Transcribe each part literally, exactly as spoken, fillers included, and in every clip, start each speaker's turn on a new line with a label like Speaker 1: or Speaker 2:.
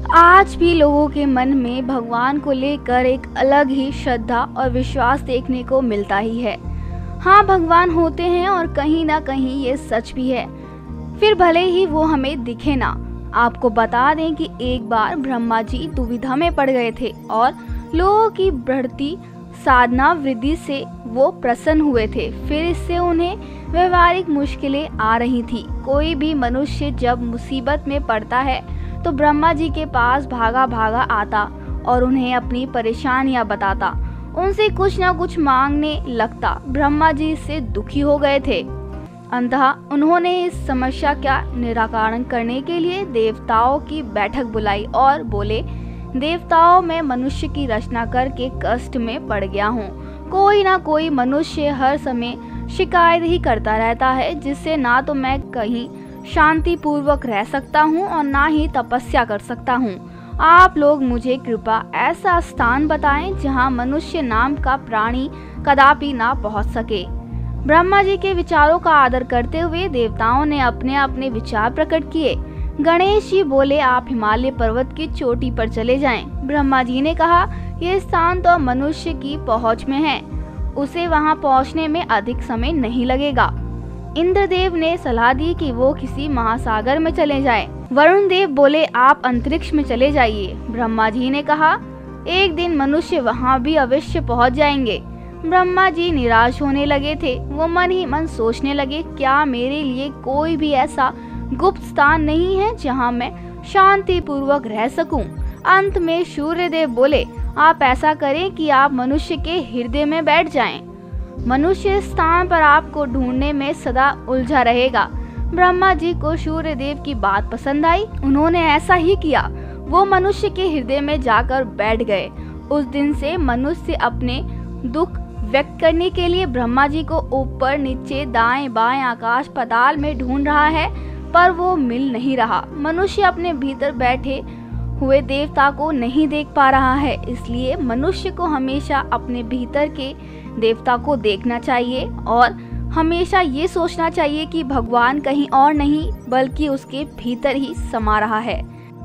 Speaker 1: आज भी लोगों के मन में भगवान को लेकर एक अलग ही श्रद्धा और विश्वास देखने को मिलता ही है। हाँ, भगवान होते हैं और कहीं ना कहीं ये सच भी है, फिर भले ही वो हमें दिखे ना। आपको बता दें कि एक बार ब्रह्मा जी दुविधा में पड़ गए थे और लोगों की बढ़ती साधना वृद्धि से वो प्रसन्न हुए थे। फिर इससे उन्हें व्यवहारिक मुश्किलें आ रही थी। कोई भी मनुष्य जब मुसीबत में पड़ता है तो ब्रह्मा जी के पास भागा भागा आता और उन्हें अपनी परेशानियां बताता, उनसे कुछ ना कुछ मांगने लगता। ब्रह्मा जी इससे दुखी हो गए थे। अंततः उन्होंने इस समस्या का निराकरण करने के लिए देवताओं की बैठक बुलाई और बोले, देवताओं, मैं मनुष्य की रचना करके कष्ट में पड़ गया हूँ। कोई ना कोई मनुष्य हर समय शिकायत ही करता रहता है, जिससे ना तो मैं कहीं शांति पूर्वक रह सकता हूँ और ना ही तपस्या कर सकता हूँ। आप लोग मुझे कृपा ऐसा स्थान बताएं जहाँ मनुष्य नाम का प्राणी कदापि ना पहुँच सके। ब्रह्मा जी के विचारों का आदर करते हुए देवताओं ने अपने अपने विचार प्रकट किए। गणेश जी बोले, आप हिमालय पर्वत की चोटी पर चले जाएं। ब्रह्मा जी ने कहा, यह स्थान तो मनुष्य की पहुंच में है, उसे वहां पहुंचने में अधिक समय नहीं लगेगा। इंद्रदेव ने सलाह दी कि वो किसी महासागर में चले जाएं। वरुण देव बोले, आप अंतरिक्ष में चले जाइए। ब्रह्मा जी ने कहा, एक दिन मनुष्य वहां भी अवश्य पहुंच जाएंगे। ब्रह्मा जी निराश होने लगे थे। वो मन ही मन सोचने लगे, क्या मेरे लिए कोई भी ऐसा गुप्त स्थान नहीं है जहां मैं शांति पूर्वक रह सकूं? अंत में सूर्यदेव बोले, आप ऐसा करें कि आप मनुष्य के हृदय में बैठ जाएं। मनुष्य स्थान पर आपको ढूंढने में सदा उलझा रहेगा। ब्रह्मा जी को सूर्यदेव की बात पसंद आई। उन्होंने ऐसा ही किया। वो मनुष्य के हृदय में जाकर बैठ गए। उस दिन से मनुष्य अपने दुख व्यक्त करने के लिए ब्रह्मा जी को ऊपर नीचे दाएं बाएं आकाश पाताल में ढूंढ रहा है, पर वो मिल नहीं रहा। मनुष्य अपने भीतर बैठे हुए देवता को नहीं देख पा रहा है। इसलिए मनुष्य को हमेशा अपने भीतर के देवता को देखना चाहिए और हमेशा ये सोचना चाहिए कि भगवान कहीं और नहीं बल्कि उसके भीतर ही समा रहा है।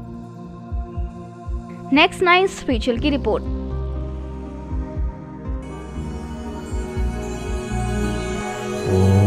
Speaker 1: नेक्स्ट नाइन स्पिरिचुअल की रिपोर्ट।
Speaker 2: Oh